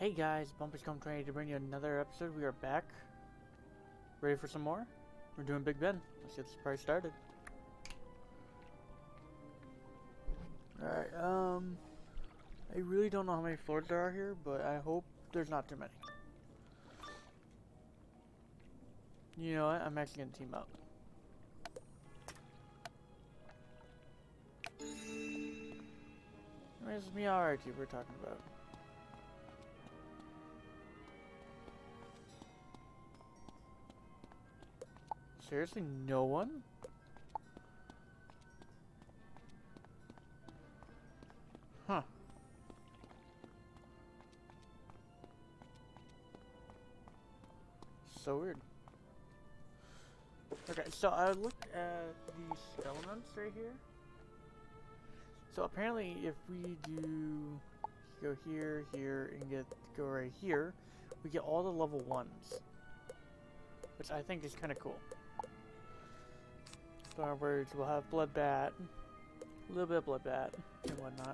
Hey guys, Bumpers Come Training to bring you another episode. We are back. Ready for some more? We're doing Big Ben. Let's get this party started. Alright, I really don't know how many floors there are here, but I hope there's not too many. You know what? I'm actually gonna team up. This is Miyaraki we're talking about. Seriously, no one? Huh. So weird. Okay, so I looked at these elements right here. So apparently if we go here, here, and go right here, we get all the level 1s. Which I think is kind of cool. So in other words, we'll have Bloodbat, a little bit of Bloodbat, and whatnot.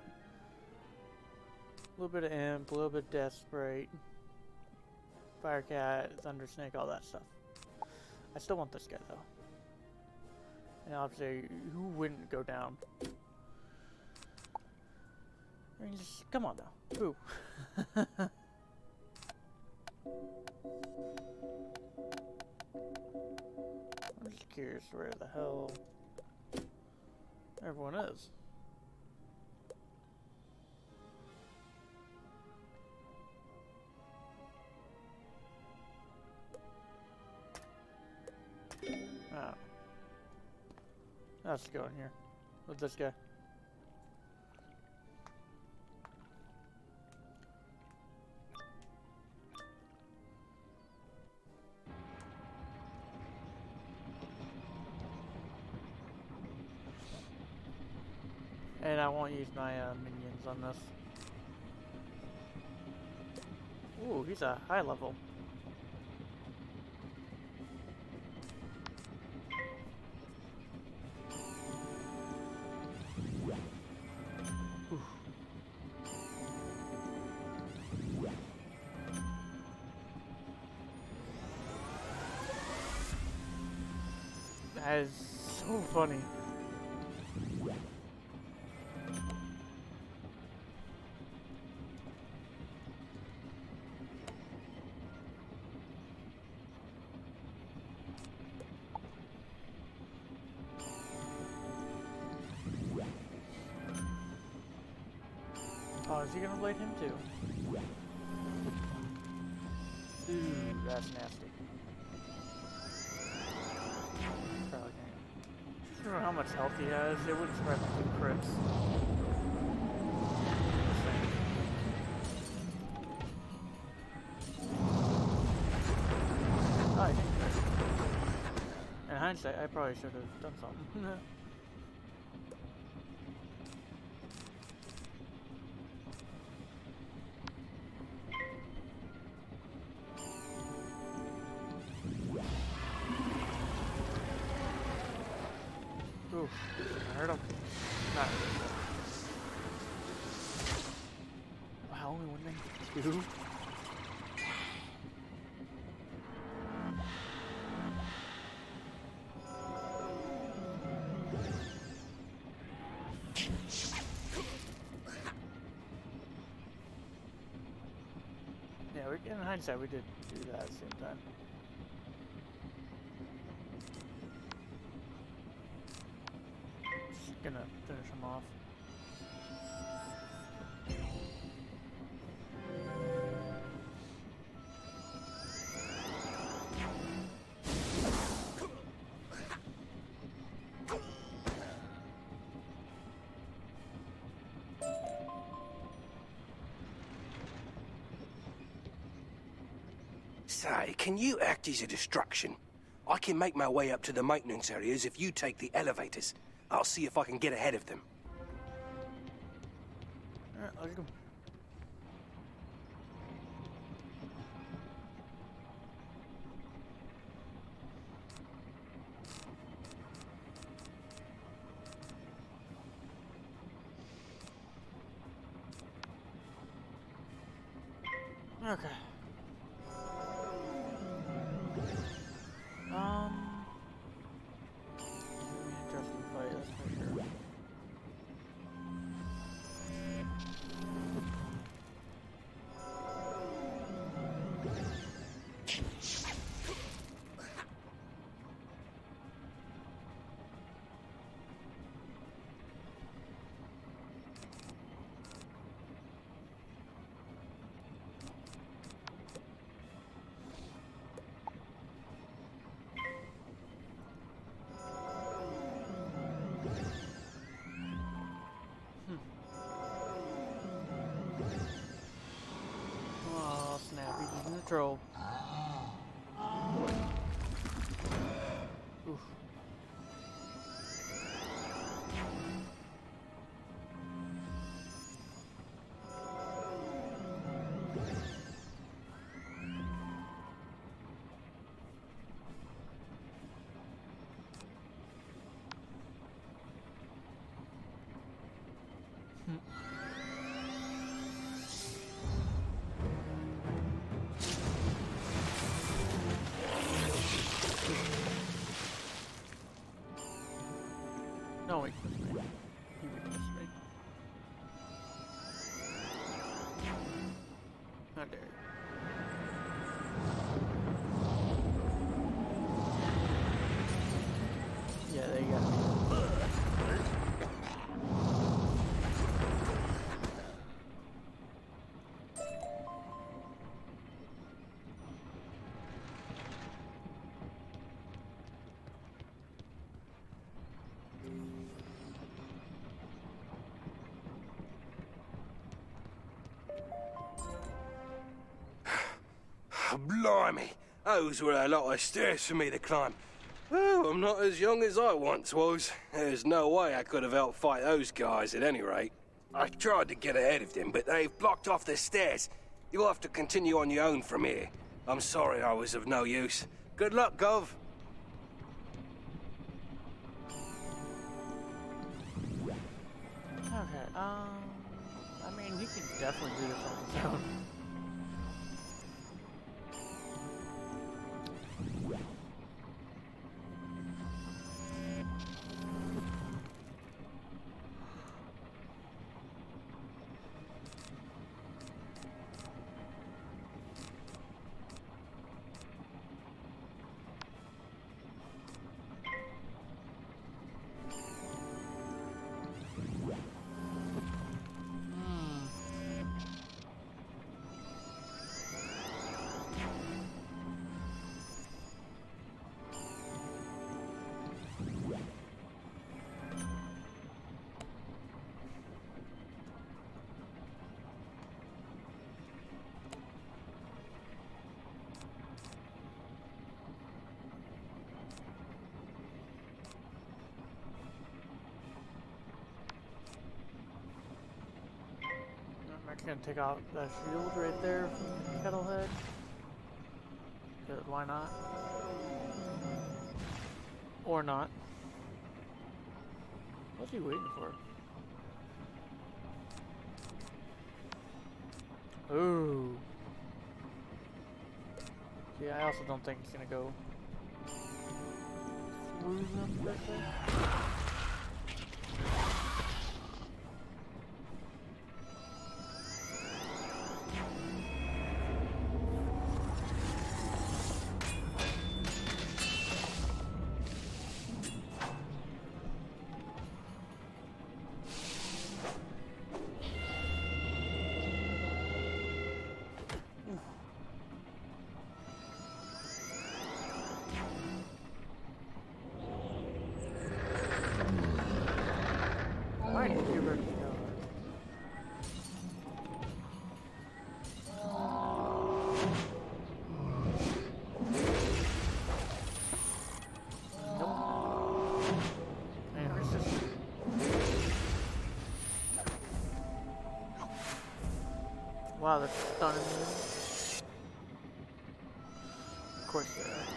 A little bit of Imp, a little bit of Death Sprite, Firecat, Thunder Snake, all that stuff. I still want this guy though. And obviously, who wouldn't go down? I mean, just come on now. Who? I'm just curious where the hell everyone is. Oh. Let's go in here with this guy. And I won't use my minions on this. Ooh, he's a high level. Oof. That is so funny. Oh, is he gonna blade him too? Ooh, that's nasty. Probably can't. I don't know how much health he has. It wouldn't surprise me with crits. Oh, I think crit. In hindsight, I probably should have done something. Oof, I hurt him. Not really. Wow, only one thing. Two? Yeah, in hindsight, we did do that at the same time. Just gonna finish him off. Say, can you act as a distraction? I can make my way up to the maintenance areas if you take the elevators. I'll see if I can get ahead of them. Alright, let's go. Okay. Interesting fight, that's for sure. Oh snap, he's using the troll. Oof. No weakness, mate. He weakness, mate. How dare you. Yeah, there you go. Blimey, those were a lot of stairs for me to climb. Well, I'm not as young as I once was. There's no way I could have helped fight those guys at any rate. I tried to get ahead of them, but they've blocked off the stairs. You'll have to continue on your own from here. I'm sorry I was of no use. Good luck, Gov. Okay, I mean, he can definitely do this on his own. I'm gonna take out that shield right there from Kettlehead. Good, why not? Or not. What's he waiting for? Ooh. Yeah, I also don't think he's gonna go through them per se. Wow, that's stunning me. Of course they are.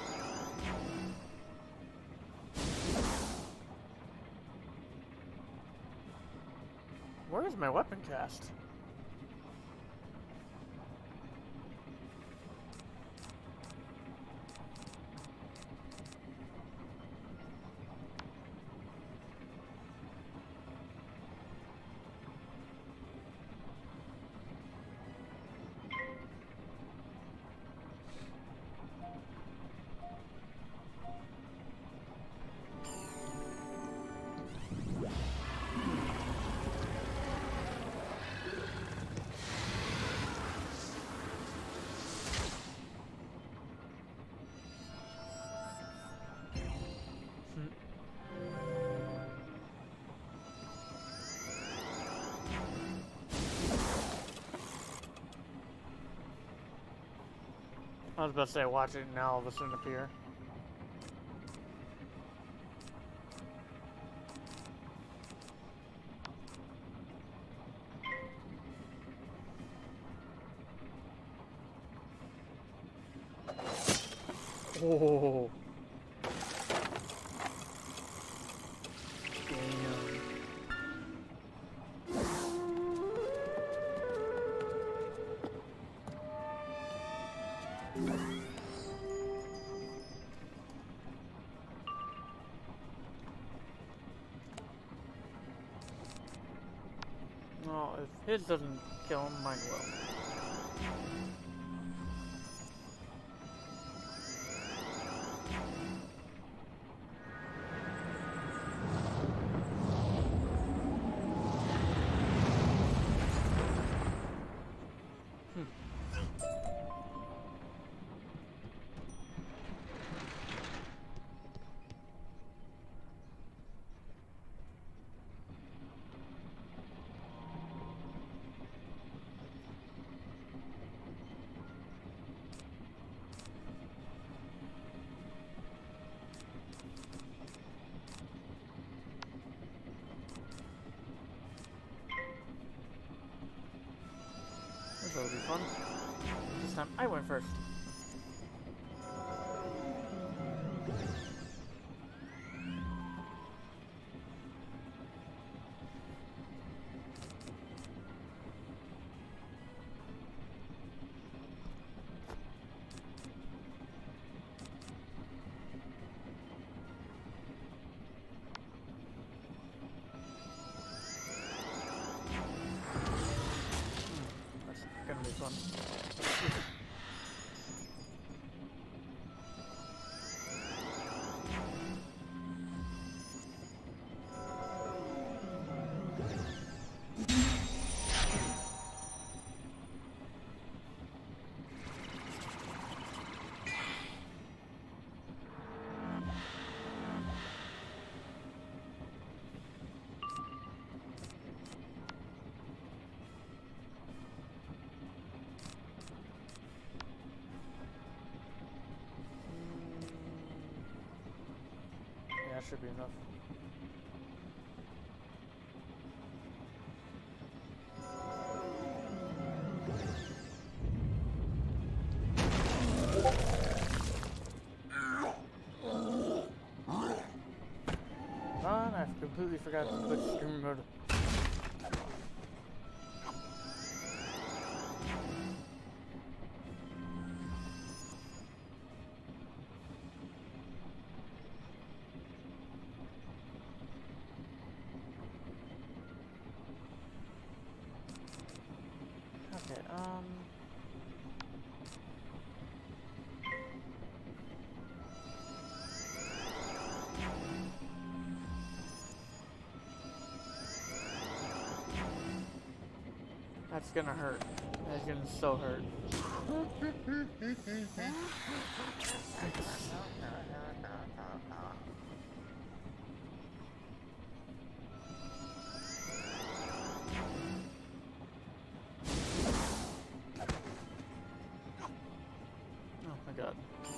Where is my weapon cast? I was about to say, watch it, and now all of a sudden appear. Oh. Damn. No, if his doesn't kill him, mine will. This will be fun. This time I went first. Gonna be fun. That should be enough. Run, I completely forgot to put stream mode. Okay, that's gonna hurt. That's gonna so hurt. Oh my god.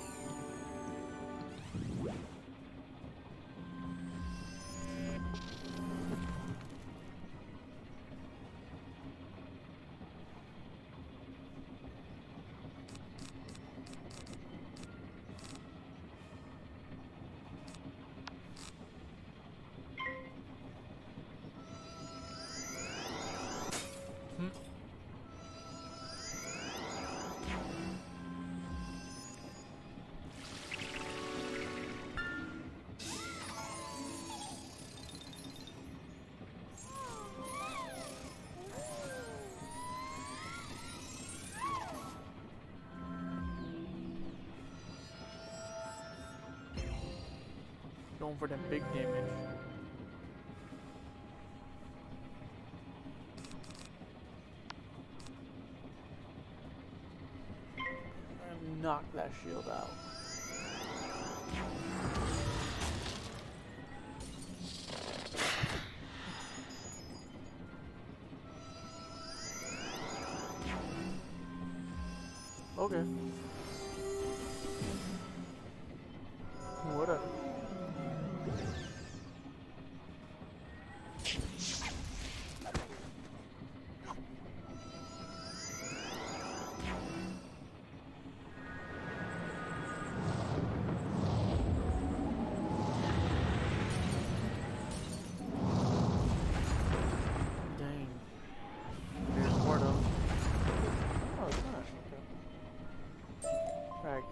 Going for that big damage. And knock that shield out. Okay.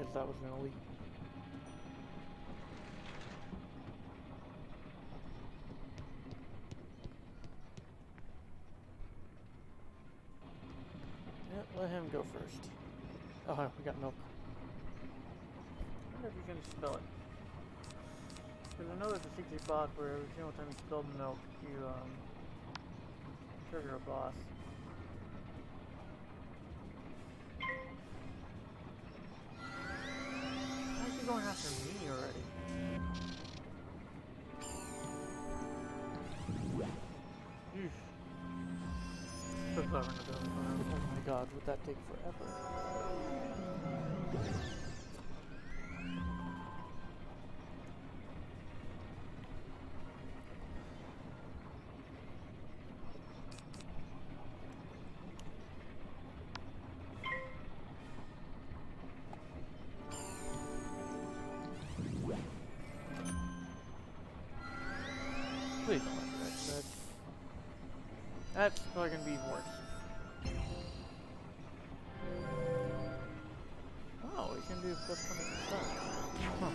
because that was an elite. Yep, let him go first. Oh, we got milk. I wonder if you can spell it. Because I know there's a secret spot where every single time you spill the milk, you trigger a boss. Why is he going after me already? Eesh. So clever to do it. Oh my god, would that take forever? Please don't let me that. That's probably gonna be worse. Oh, we can do plus 20%. Huh.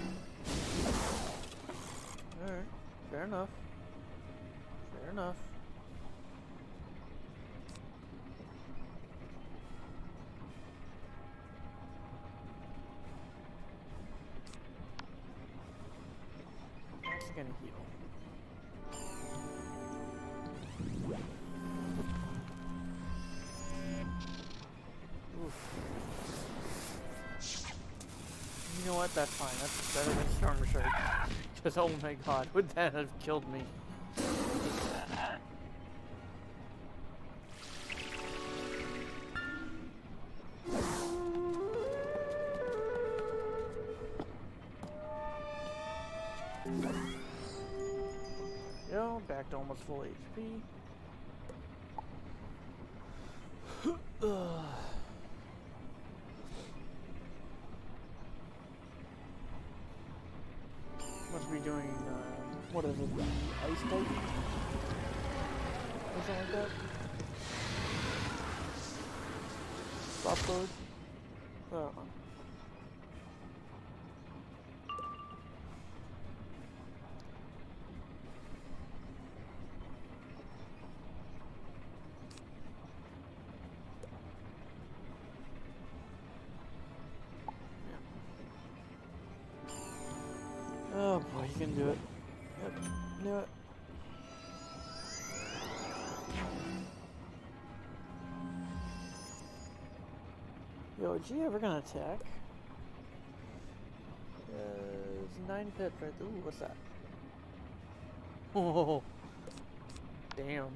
Alright, fair enough. Fair enough. That's gonna heal. You know what? That's fine. That's better than Storm Surge. Because oh my god, would that have killed me? Yo, back to almost full HP. Must be doing, what is it, the ice type? Or something like that? Stop code? I don't know. Oh boy, you can do it. Yep, do it. Yo, is he ever gonna attack? It's 9 pit right there. Ooh, what's that? Oh, damn.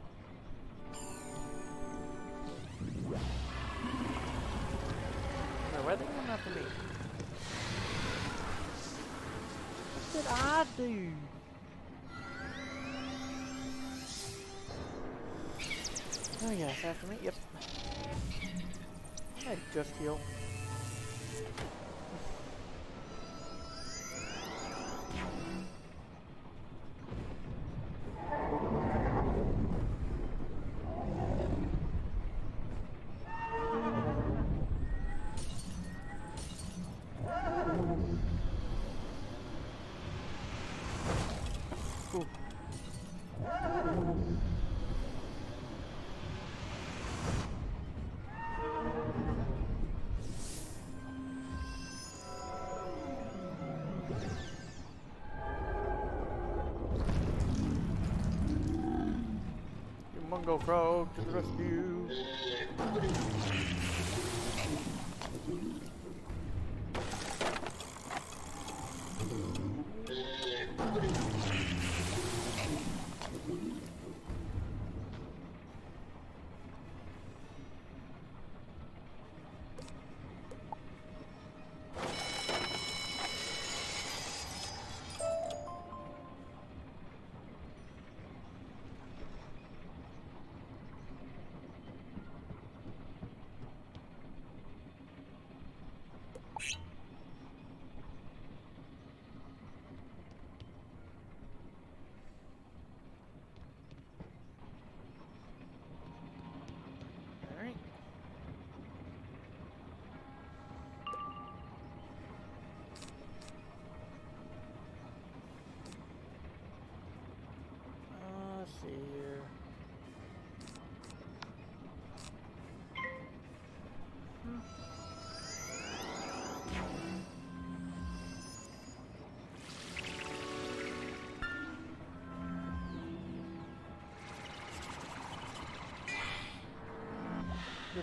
Now, why are they coming after me? What did I do? Oh yes, after me. Yep. I just heal. Ooh. Mungo Frog to the rescue.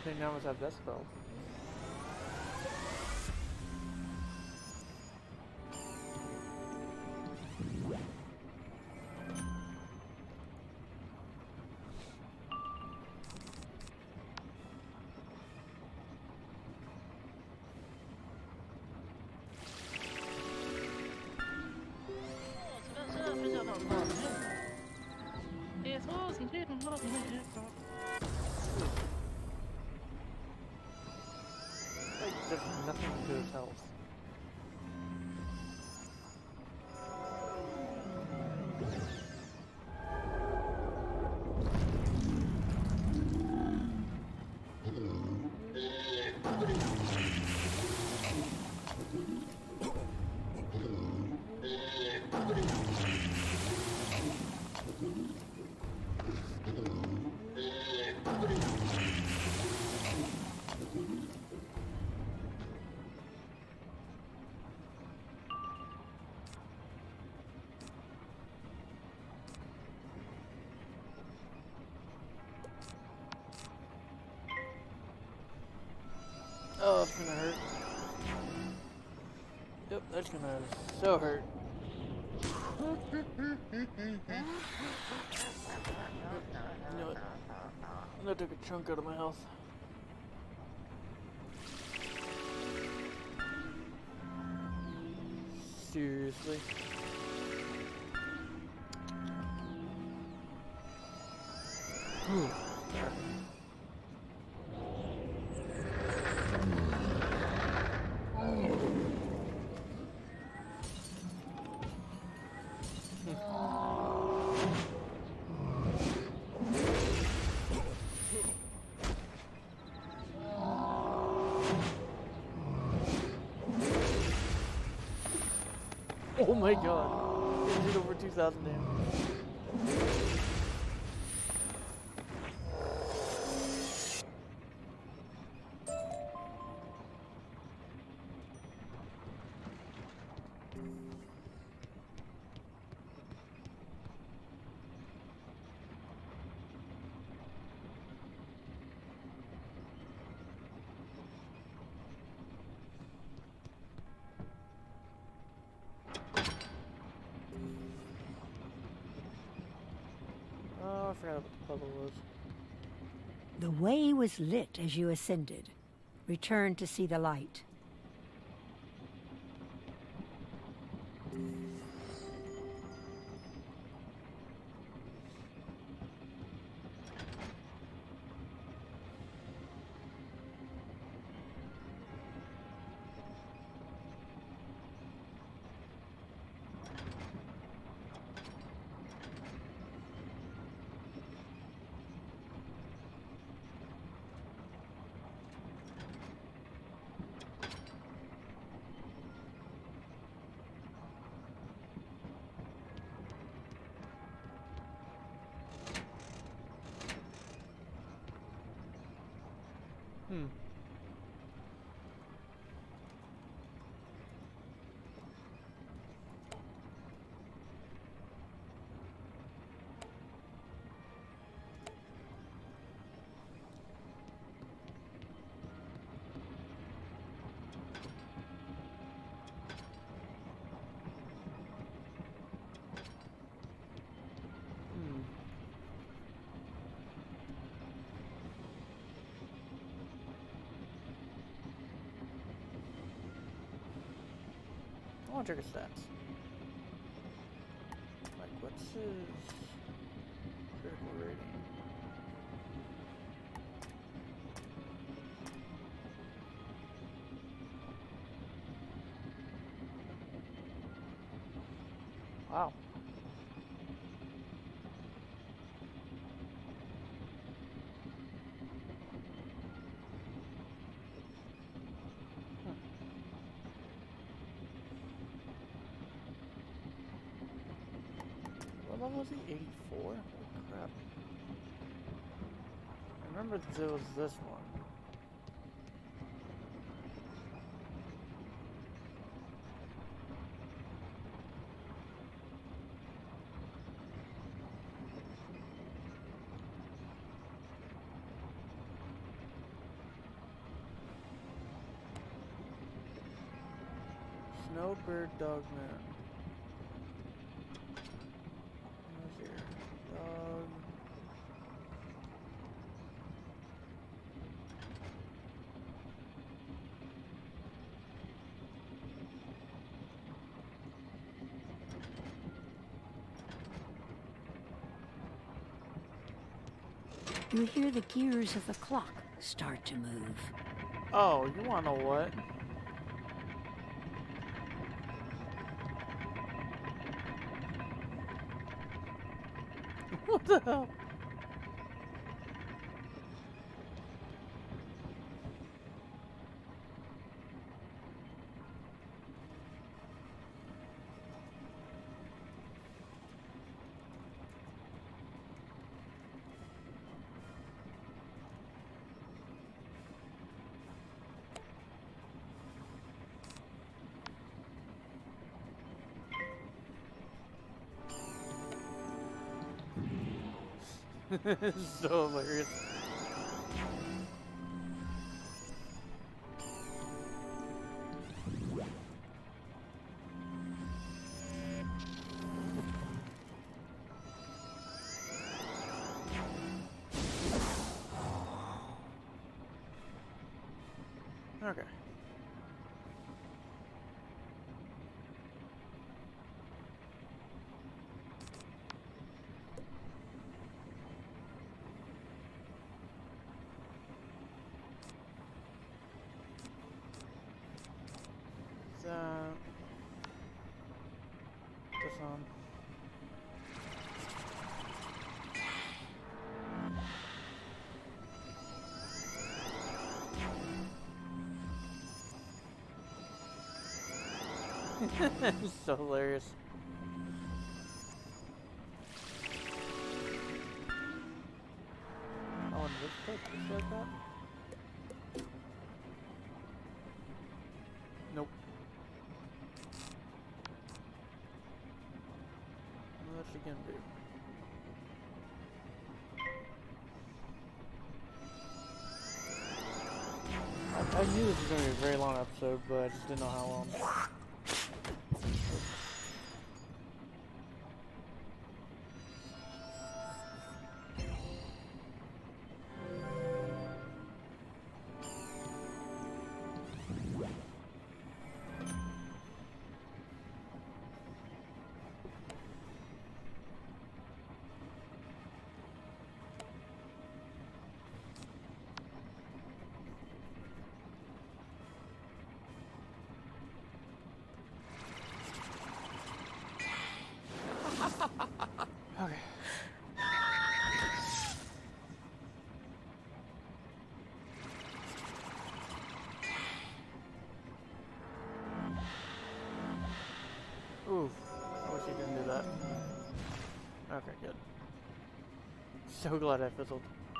They now must have decibels. There's nothing to his health. Oh, it's gonna hurt. Yep, that's gonna so hurt. You know what? That took a chunk out of my health. Seriously. Oh my god. It did over 2,000 damage. Oh, I forgot what the puzzle was. The way was lit as you ascended. Return to see the light. Hmm. I want to check his stats. Like, what's his critical rating? Wow. What level was he? 84? Holy crap. I remember there was this one. no bird dog moon. What's here? Dog. You hear the gears of the clock start to move. Oh, you wanna know what? What the hell? This is so hilarious. Okay. This on. So hilarious. Oh, and this place just like that? Nope. What's she gonna do? I knew this was gonna be a very long episode, but I just didn't know how long. Okay. Oof. I wish you didn't do that. Okay, good. So glad I fizzled.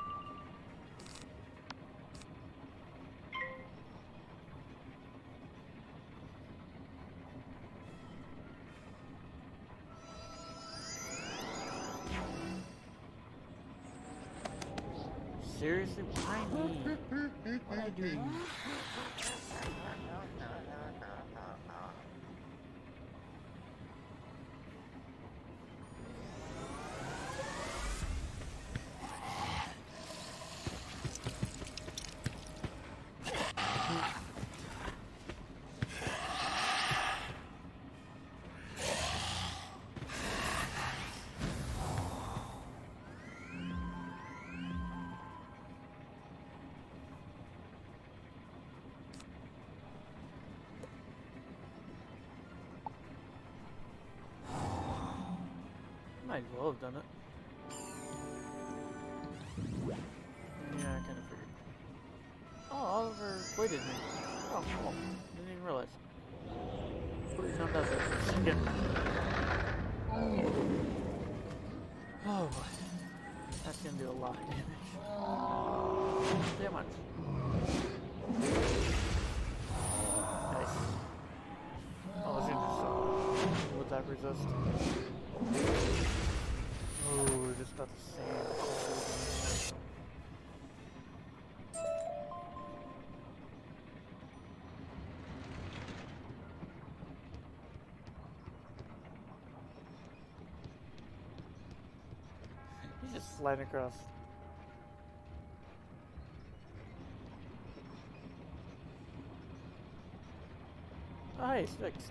Seriously? Why me? What did I do to you? Might as well have done it. Yeah, I kind of figured. Oh, Oliver waited me. Oh, cool. Didn't even realize. Please not that there for a second. Oh boy. That's gonna do a lot of damage. Damn much. Nice. Oh, I was gonna do so much. Would that resist? Oh, just about the same. sliding across. Oh, hey, it's fixed.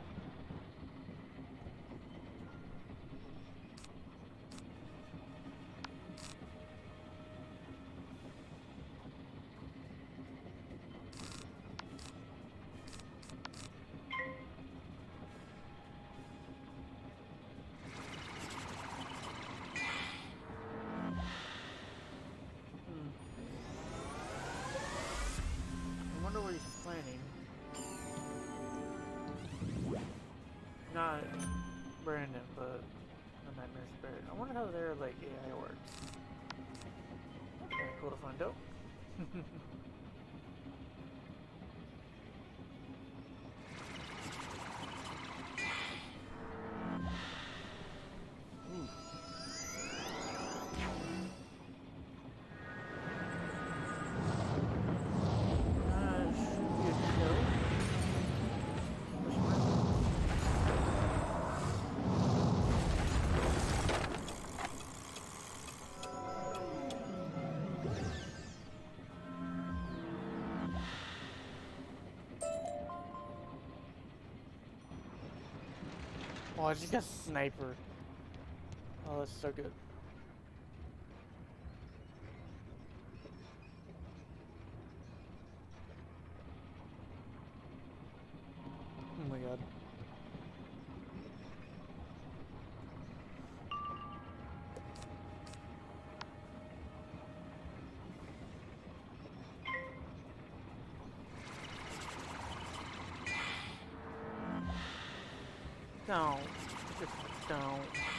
I wonder what he's planning. Not Brandon, but the Nightmare Spirit. I wonder how their like AI works. That's kinda cool to find out. Should be a kill. Question mark? Oh, I just got sniper. Oh, that's so good. Oh my god. Don't. Just don't.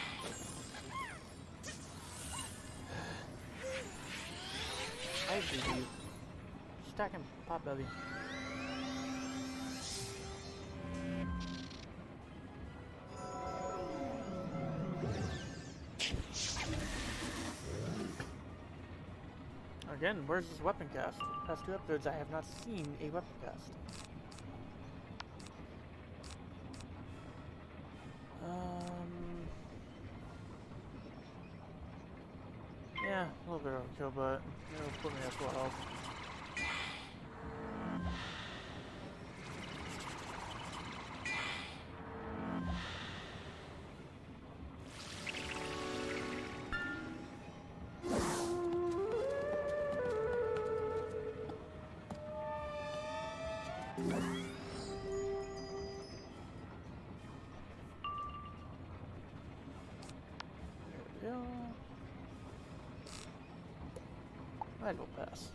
I hate you. Stacking Potbelly. Again, where's this weapon cast? Past 2 episodes, I have not seen a weapon cast. Yeah, a little bit of a kill, but it'll put me at full health. There we go. Might as well pass.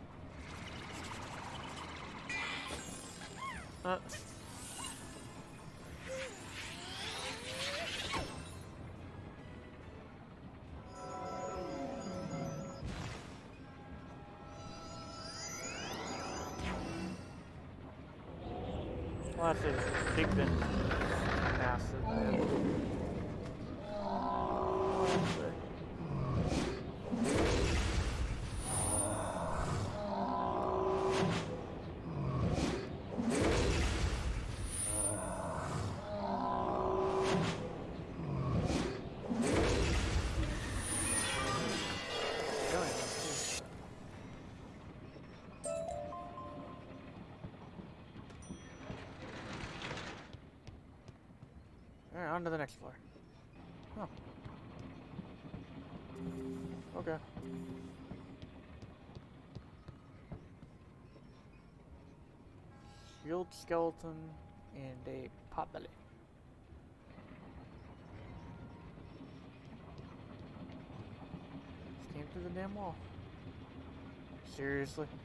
Well, that's a big bin. Massive bin. Alright, on to the next floor. Oh. Okay. Shield skeleton and a potbelly. Just came through the damn wall. Seriously?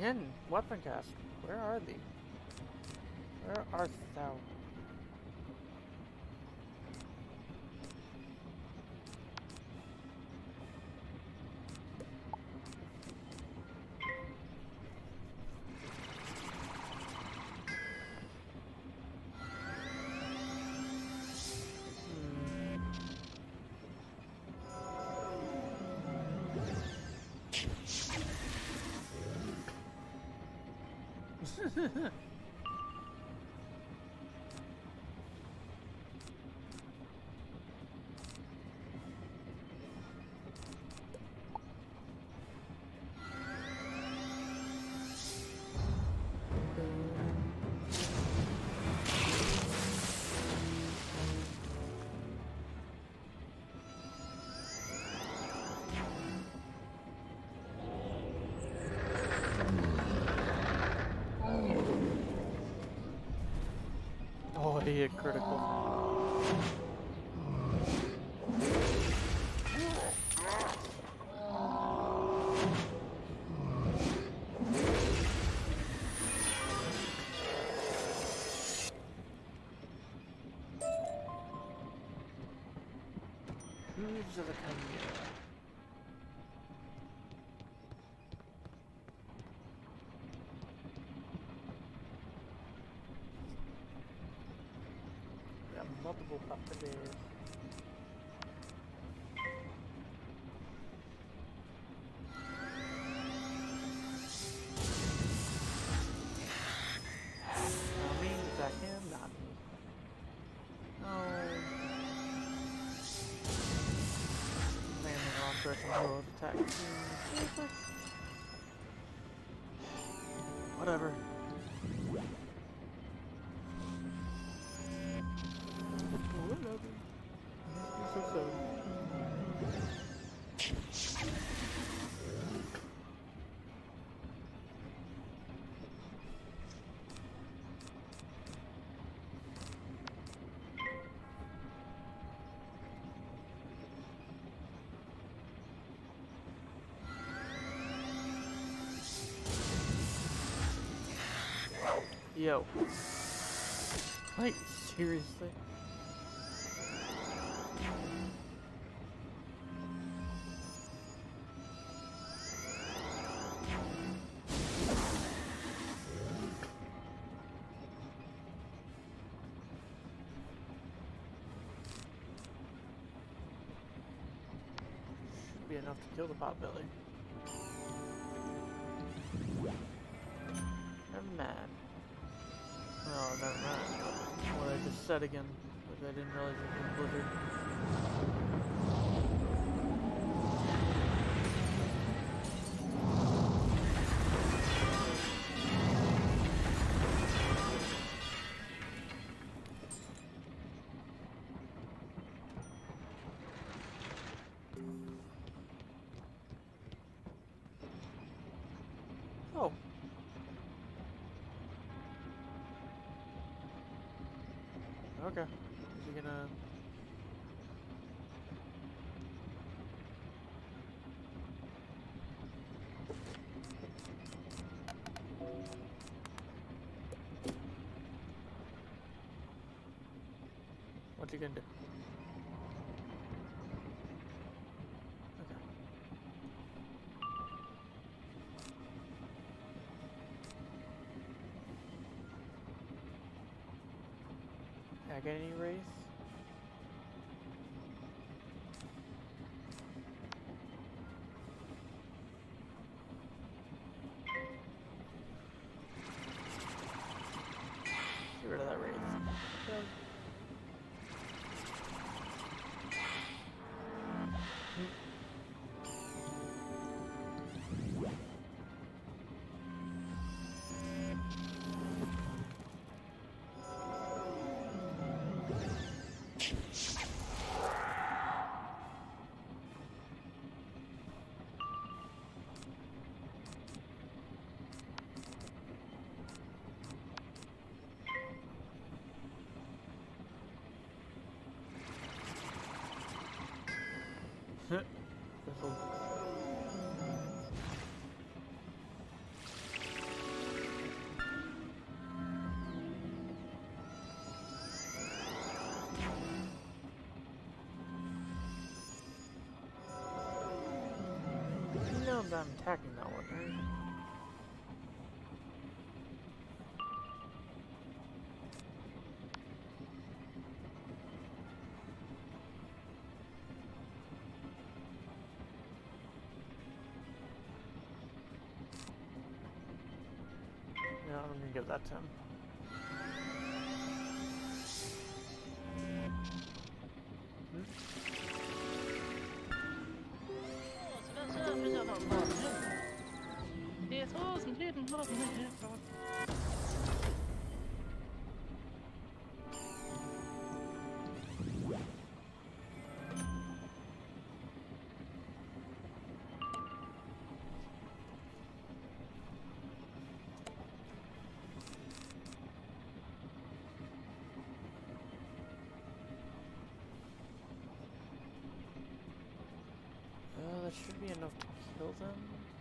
Again, weapon cast. Where are thee? Where art thou? Oh, he hit critical. Hooves of the Chimera. We have multiple properties. Not me, attack him, not me. Oh. Man, the wrong person will attack me. Whatever. Whatever. So. Yo. Like, seriously? Should be enough to kill the potbelly. Never mind. Oh, never mind. What I just said again, because I didn't realize it was Blizzard. Oh. Okay. Is he gonna... What's he gonna do? Okay. Can I get any race? Get rid of that race. Okay. This'll... You know that I'm attacking that one, right? Yeah, I'm gonna give that to him. That should be enough to kill them.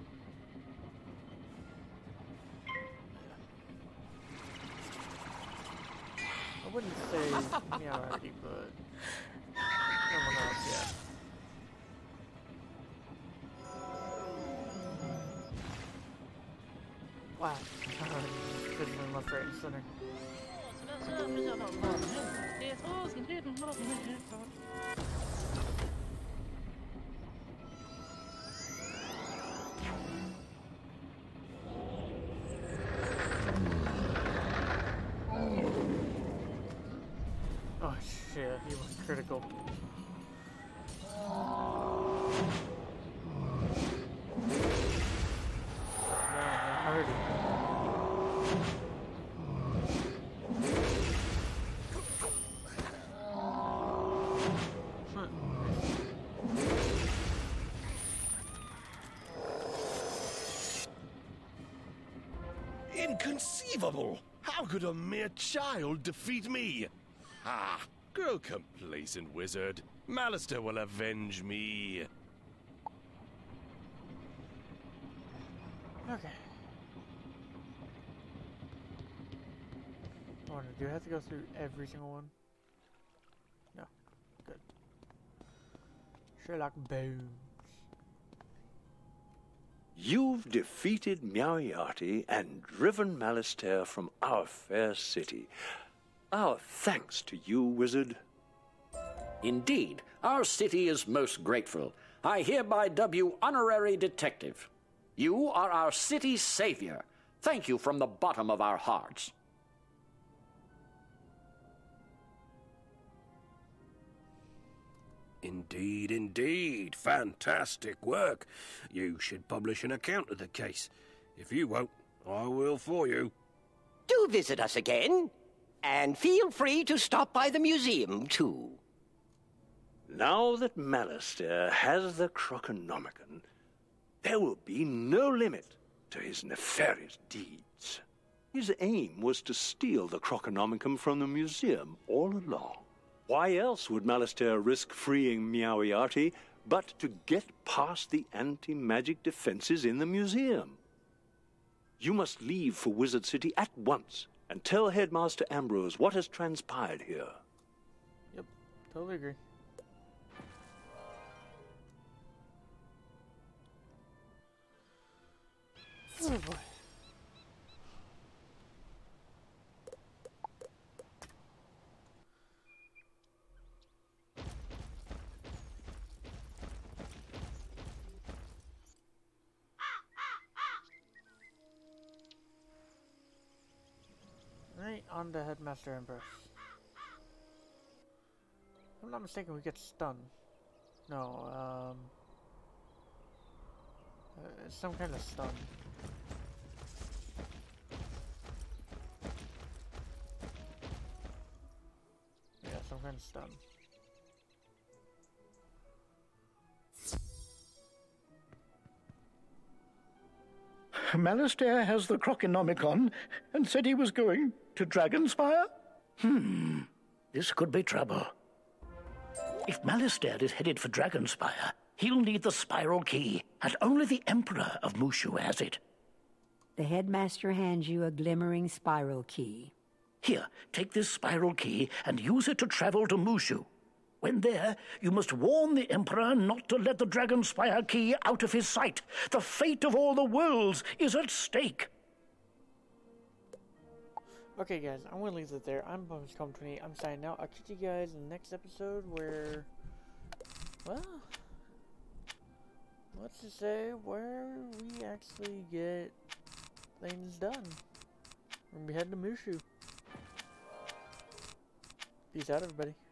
I wouldn't say Meowrighty, but someone else, yeah. Wow. Could have been left, right, and center. Oh shit, he was critical. I heard him. Inconceivable! How could a mere child defeat me? Ah, grow complacent, wizard. Malistaire will avenge me. Okay. Do I have to go through every single one? No. Good. Sherlock Bones. You've defeated Meowiarty and driven Malistaire from our fair city. Our thanks to you, wizard. Indeed, our city is most grateful. I hereby dub you honorary detective. You are our city's savior. Thank you from the bottom of our hearts. Indeed, indeed. Fantastic work. You should publish an account of the case. If you won't, I will for you. Do visit us again. And feel free to stop by the museum, too. Now that Malistaire has the Croconomicon, there will be no limit to his nefarious deeds. His aim was to steal the Croconomicon from the museum all along. Why else would Malistaire risk freeing Meowiarty but to get past the anti-magic defenses in the museum? You must leave for Wizard City at once and tell Headmaster Ambrose what has transpired here. Yep, totally agree. Oh boy. Right, on to Headmaster Ambrose. If I'm not mistaken, we get stunned. No, it's some kind of stun. Yeah, some kind of stun. Malistaire has the Croconomicon and said he was going to Dragonspire? This could be trouble. If Malistaire is headed for Dragonspire, he'll need the spiral key, and only the Emperor of Mushu has it. The headmaster hands you a glimmering spiral key. Here, take this spiral key and use it to travel to Mushu. When there, you must warn the Emperor not to let the Dragonspire key out of his sight. The fate of all the worlds is at stake. Okay, guys, I'm gonna leave it there. I'm Bumscom20. I'm signing out. I'll catch you guys in the next episode where, well, let's just say where we actually get things done. We're gonna be heading to Mushu. Peace out, everybody.